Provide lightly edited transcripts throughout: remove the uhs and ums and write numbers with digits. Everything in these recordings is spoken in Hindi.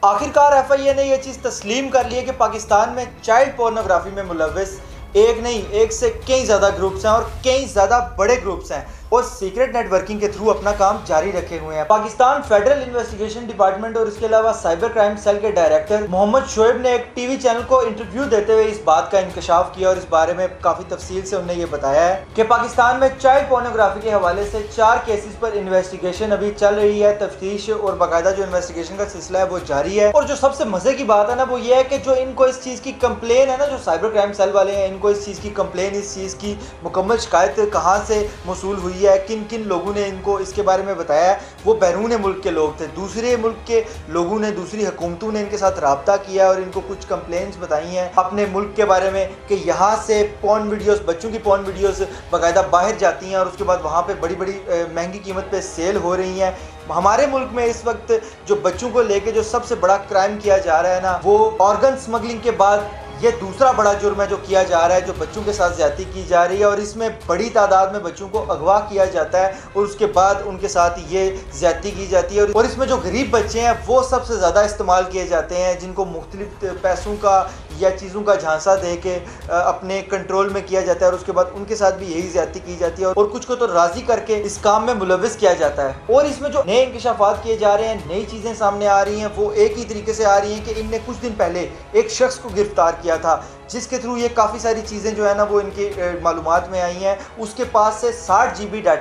आखिरकार एफआईए ने यह चीज़ तस्लीम कर ली है कि पाकिस्तान में चाइल्ड पोर्नोग्राफी में मुलव्विस एक नहीं, एक से कई ज़्यादा ग्रुप्स हैं और कई ज़्यादा बड़े ग्रुप्स हैं और सीक्रेट नेटवर्किंग के थ्रू अपना काम जारी रखे हुए हैं। पाकिस्तान फेडरल इन्वेस्टिगेशन डिपार्टमेंट और इसके अलावा साइबर क्राइम सेल के डायरेक्टर मोहम्मद शोएब ने एक टीवी चैनल को इंटरव्यू देते हुए इस बात का इंकशाफ किया और इस बारे में काफ़ी तफसील से उन्होंने ये बताया है कि पाकिस्तान में चाइल्ड पोर्नोग्राफी के हवाले से 4 केसेस पर इन्वेस्टिगेशन अभी चल रही है। तफ्तीश और बाकायदा जो इन्वेस्टिगेशन का सिलसिला है वो जारी है। और जो सबसे मजे की बात है ना वो ये है कि जो इनको इस चीज़ की कंप्लेन है ना, जो साइबर क्राइम सेल वाले हैं, इनको इस चीज़ की कंप्लेन, इस चीज़ की मुकम्मल शिकायत कहाँ से मौसूल हुई है, किन किन लोगों ने इनको इसके बारे में बताया है, वो बैरून मुल्क के लोग थे। दूसरे मुल्क के लोगों ने, दूसरी हुकूमतों ने इनके साथ रब्ता किया और इनको कुछ कंप्लेंट्स बताई हैं अपने मुल्क के बारे में कि यहाँ से पॉर्न वीडियोस, बच्चों की पॉर्न वीडियोस बाकायदा बाहर जाती हैं और उसके बाद वहाँ पे बड़ी बड़ी महंगी कीमत पे सेल हो रही हैं। हमारे मुल्क में इस वक्त जो बच्चों को लेके जो सबसे बड़ा क्राइम किया जा रहा है ना, वो ऑर्गन स्मगलिंग के बाद ये दूसरा बड़ा जुर्म है जो किया जा रहा है, जो बच्चों के साथ ज्यादती की जा रही है और इसमें बड़ी तादाद में बच्चों को अगवा किया जाता है और उसके बाद उनके साथ ये ज्यादती की जाती है। और इसमें जो गरीब बच्चे हैं वो सबसे ज़्यादा इस्तेमाल किए जाते हैं, जिनको मुख्तलिफ पैसों का या चीज़ों का झांसा दे के अपने कंट्रोल में किया जाता है और उसके बाद उनके साथ भी यही ज्यादती की जाती है और कुछ को तो राज़ी करके इस काम में मुलविस किया जाता है। और इसमें जो नए इंकशाफात किए जा रहे हैं, नई चीज़ें सामने आ रही हैं, वो एक ही तरीके से आ रही हैं कि इनने कुछ दिन पहले एक शख्स को गिरफ्तार किया था जिसके थ्रू ये काफ़ी सारी चीज़ें जो है ना वो इनकी मालूमात में आई हैं। उसके पास से 60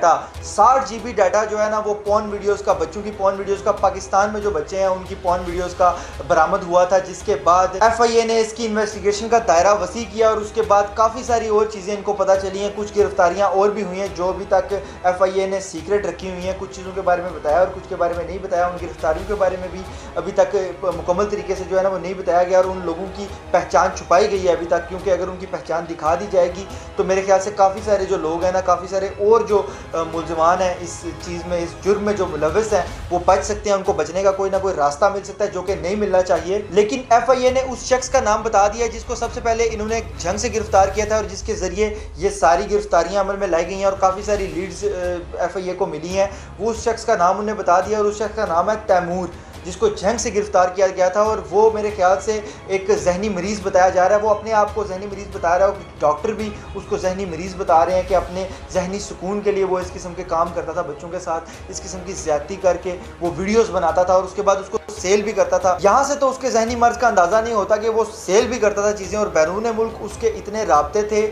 GB डाटा जो है ना वो पॉर्न वीडियोस का, बच्चों की पॉर्न वीडियोस का, पाकिस्तान में जो बच्चे हैं उनकी पॉर्न वीडियोस का बरामद हुआ था, जिसके बाद एफआईए ने इसकी इन्वेस्टिगेशन का दायरा वसी किया और उसके बाद काफ़ी सारी और चीज़ें इनको पता चली हैं। कुछ गिरफ्तारियाँ और भी हुई हैं जो अभी तक एफआईए ने सीक्रेट रखी हुई हैं। कुछ चीज़ों के बारे में बताया और कुछ के बारे में नहीं बताया। उन गिरफ्तारियों के बारे में भी अभी तक मुकम्मल तरीके से जो है ना वो नहीं बताया गया और उन लोगों की पहचान छुपाई गई है अभी तक, क्योंकि अगर उनकी पहचान दिखा दी जाएगी तो मेरे ख्याल से काफ़ी सारे जो लोग हैं ना, काफ़ी सारे और जो मुलजमान हैं इस चीज़ में, इस जुर्म में जो मुलविस हैं वो बच सकते हैं। उनको बचने का कोई ना कोई रास्ता मिल सकता है जो कि नहीं मिलना चाहिए। लेकिन एफआईए ने उस शख्स का नाम बता दिया जिसको सबसे पहले इन्होंने जंग से गिरफ्तार किया था और जिसके ज़रिए ये सारी गिरफ्तारियाँ अमल में लाई गई हैं और काफ़ी सारी लीड्स एफआईए को मिली हैं। वो उस शख्स का नाम उन्हें बता दिया और उस शख्स का नाम है तैमूर, जिसको जंग से गिरफ्तार किया गया था। और वो मेरे ख्याल से एक जहनी मरीज़ बताया जा रहा है। वो अपने आप को जहनी मरीज़ बता रहा है और डॉक्टर भी उसको जहनी मरीज़ बता रहे हैं कि अपने जहनी सुकून के लिए वो इस किस्म के काम करता था, बच्चों के साथ इस किस्म की ज़्यादती करके वो वीडियोस बनाता था और उसके बाद उसको सेल भी करता था। यहाँ से तो उसके जहनी मर्ज का अंदाज़ा नहीं होता कि वो सेल भी करता था चीज़ें और बैरून मुल्क उसके इतने राब्ते थे,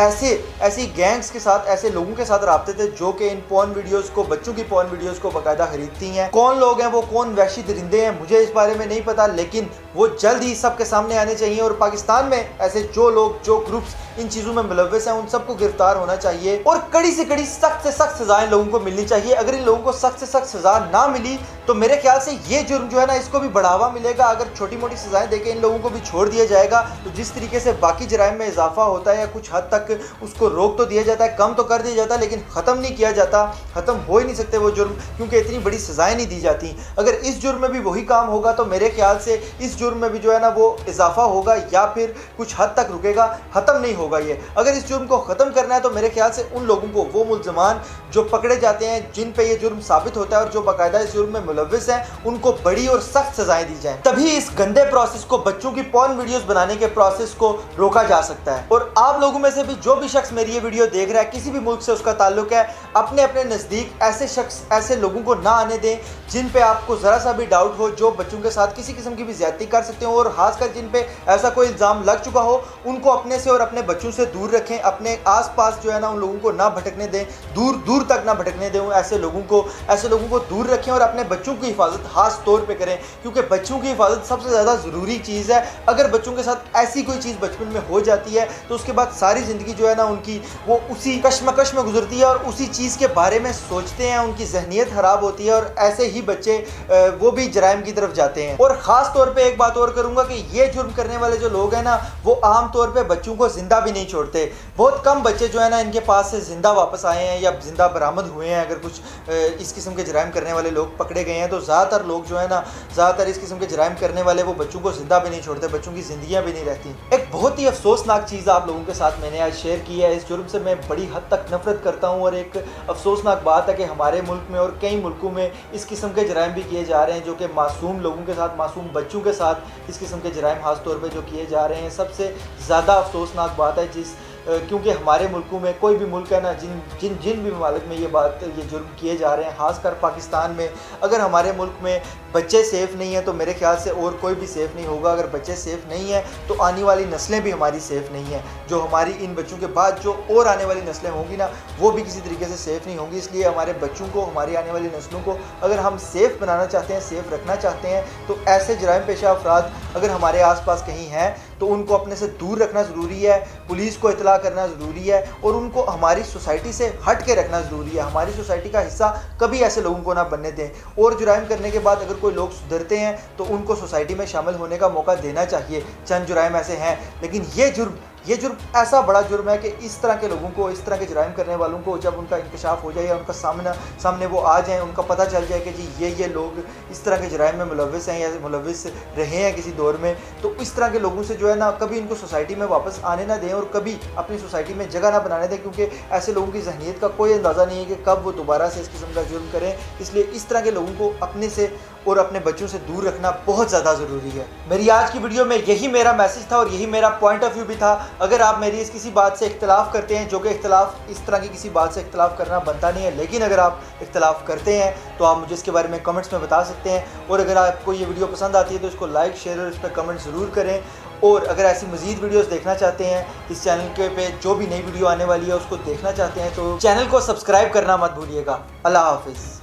ऐसी गैंग्स के साथ, ऐसे लोगों के साथ राब्ते थे जो कि इन पॉर्न वीडियोज़ को, बच्चों की पॉर्न वीडियोज़ को बाकायदा खरीदती हैं। कौन लोग हैं वो, कौन वहशी दरिंदे हैं, मुझे इस बारे में नहीं पता, लेकिन वो जल्द ही सबके सामने आने चाहिए और पाकिस्तान में ऐसे जो लोग, जो ग्रुप्स इन चीज़ों में मुलविस हैं उन सबको गिरफ्तार होना चाहिए और कड़ी से कड़ी, सख्त से सख्त सजाएं लोगों को मिलनी चाहिए। अगर इन लोगों को सख्त से सख्त सजा ना मिली तो मेरे ख्याल से ये जुर्म जो है ना इसको भी बढ़ावा मिलेगा। अगर छोटी मोटी सजाएं देके इन लोगों को भी छोड़ दिया जाएगा तो जिस तरीके से बाकी जराइम में इजाफा होता है या कुछ हद तक उसको रोक तो दिया जाता है, कम तो कर दिया जाता है, लेकिन ख़त्म नहीं किया जाता। ख़त्म हो ही नहीं सकते वो जुर्म, क्योंकि इतनी बड़ी सजाएं नहीं दी जाती। अगर इस जुर्म में भी वही काम होगा तो मेरे ख्याल से इस जुर्म में भी जो है ना वो इजाफा होगा या फिर कुछ हद तक रुकेगा, ख़त्म नहीं होगा ये। अगर इस जुर्म को ख़त्म करना है तो मेरे ख्याल से उन लोगों को, वो मुलजमान जो पकड़े जाते हैं, जिन पे ये जुर्म साबित होता है और जो बाकायदा इस जुर्म में मुलविस हैं, उनको बड़ी और सख्त सजाएं दी जाएं। तभी इस गंदे प्रोसेस को, बच्चों की पॉर्न वीडियोस बनाने के प्रोसेस को रोका जा सकता है। और आप लोगों में से भी जो भी शख्स मेरी ये वीडियो देख रहा है, किसी भी मुल्क से उसका ताल्लुक है, अपने अपने नज़दीक ऐसे शख्स, ऐसे लोगों को ना आने दें जिन पे आपको ज़रा सा भी डाउट हो, जो बच्चों के साथ किसी किस्म की भी ज्यादती कर सकते हो और खासकर जिन पे ऐसा कोई इल्ज़ाम लग चुका हो, उनको अपने से और अपने बच्चों से दूर रखें। अपने आसपास जो है ना उन लोगों को ना भटकने दें, दूर दूर तक ना भटकने दें। ऐसे लोगों को दूर रखें और अपने बच्चों की हिफाजत खास तौर पे करें, क्योंकि बच्चों की हिफाजत सबसे ज़्यादा ज़रूरी चीज़ है। अगर बच्चों के साथ ऐसी कोई चीज़ बचपन में हो जाती है तो उसके बाद सारी ज़िंदगी जो है ना उनकी वो उसी कश्मकश में गुजरती है और उसी चीज़ के बारे में सोचते हैं, उनकी जहनीत ख़राब होती है और ऐसे ही बच्चे वो भी जराइम की तरफ जाते हैं। और ख़ास तौर पर एक बात बात और करूंगा कि ये जुर्म करने वाले जो लोग हैं ना, वो आम तौर पे बच्चों को जिंदा भी नहीं छोड़ते। बहुत कम बच्चे जो है ना इनके पास से जिंदा वापस आए हैं या जिंदा बरामद हुए हैं। अगर कुछ इस किस्म के जराइम करने वाले लोग पकड़े गए हैं तो ज़्यादातर लोग जो है ना, ज़्यादातर इस किस्म के जराइम करने वाले वो बच्चों को जिंदा भी नहीं छोड़ते, बच्चों की जिंदगियाँ भी नहीं रहती। एक बहुत ही अफसोसनाक चीज़ आप लोगों के साथ मैंने आज शेयर की है। इस जुर्म से मैं बड़ी हद तक नफरत करता हूँ और एक अफसोसनाक बात है कि हमारे मुल्क में और कई मुल्कों में इस किस्म के जराइम भी किए जा रहे हैं, जो कि मासूम लोगों के साथ, मासूम बच्चों के साथ इस किस्म के जराइम खास तौर पे जो किए जा रहे हैं। सबसे ज़्यादा अफसोसनाक बात है क्योंकि हमारे मुल्कों में, कोई भी मुल्क है ना, जिन भी ममालिक में ये जुर्म किए जा रहे हैं, खासकर पाकिस्तान में, अगर हमारे मुल्क में बच्चे सेफ़ नहीं हैं तो मेरे ख्याल से और कोई भी सेफ़ नहीं होगा। अगर बच्चे सेफ़ नहीं हैं तो आने वाली नस्लें भी हमारी सेफ़ नहीं हैं। जो हमारी इन बच्चों के बाद जो और आने वाली नस्लें होंगी ना, वो भी किसी तरीके से सेफ़ नहीं होंगी। इसलिए हमारे बच्चों को, हमारी आने वाली नस्लों को अगर हम सेफ़ बनाना चाहते हैं, सेफ़ रखना चाहते हैं, तो ऐसे जराइम पेशा अफराद अगर हमारे आस पास कहीं हैं तो उनको अपने से दूर रखना ज़रूरी है, पुलिस को इतला करना ज़रूरी है और उनको हमारी सोसाइटी से हट के रखना ज़रूरी है। हमारी सोसाइटी का हिस्सा कभी ऐसे लोगों को ना बनने दें। और जुराइम करने के बाद अगर कोई लोग सुधरते हैं तो उनको सोसाइटी में शामिल होने का मौका देना चाहिए। चंद जुराइम ऐसे हैं, लेकिन ये जुर्म ऐसा बड़ा जुर्म है कि इस तरह के लोगों को, इस तरह के जुराइम करने वालों को जब उनका इंकशाफ हो जाए या उनका सामने वो आ जाएँ, उनका पता चल जाए कि जी ये लोग इस तरह के जुराइम में मुलव्विस हैं या मुलव्विस रहे हैं किसी दौर में, तो इस तरह के लोगों से जो है ना कभी इनको सोसाइटी में वापस आने ना दें और कभी अपनी सोसाइटी में जगह ना बनाने दें, क्योंकि ऐसे लोगों की ज़हनियत का कोई अंदाज़ा नहीं है कि कब वो दोबारा से इस किस्म का जुर्म करें। इसलिए इस तरह के लोगों को अपने से और अपने बच्चों से दूर रखना बहुत ज़्यादा ज़रूरी है। मेरी आज की वीडियो में यही मेरा मैसेज था और यही मेरा पॉइंट ऑफ व्यू भी था। अगर आप मेरी इस किसी बात से इख्तलाफ करते हैं, जो कि इख्तलाफ इस तरह की किसी बात से इख्तलाफ करना बनता नहीं है, लेकिन अगर आप इख्तलाफ करते हैं तो आप मुझे इसके बारे में कमेंट्स में बता सकते हैं। और अगर आपको ये वीडियो पसंद आती है तो इसको लाइक, शेयर और इस पर कमेंट ज़रूर करें। और अगर ऐसी मज़ीद वीडियोस देखना चाहते हैं, इस चैनल के पे जो भी नई वीडियो आने वाली है उसको देखना चाहते हैं, तो चैनल को सब्सक्राइब करना मत भूलिएगा। अल्लाह हाफिज़।